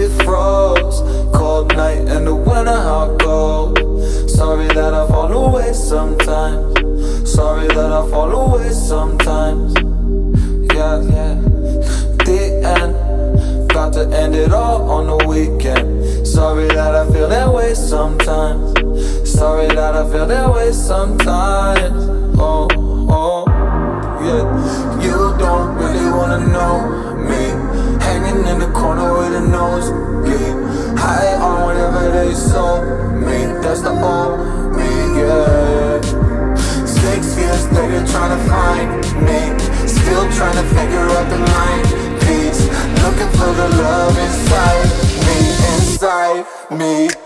we froze. Cold night in the winter, how it goes. Sorry that I fall away sometimes. Sorry that I fall away sometimes. Yeah, yeah. The end, got to end it all on the weekend. Sorry that I feel that way sometimes. Sorry that I feel that way sometimes. Oh, oh, yeah. You don't really wanna know me, hanging in the corner with a nosebleed, high on whatever they sold me. That's the old me, yeah. 6 years later trying to find me, still trying to figure out the mind piece, looking for the love inside me, inside me.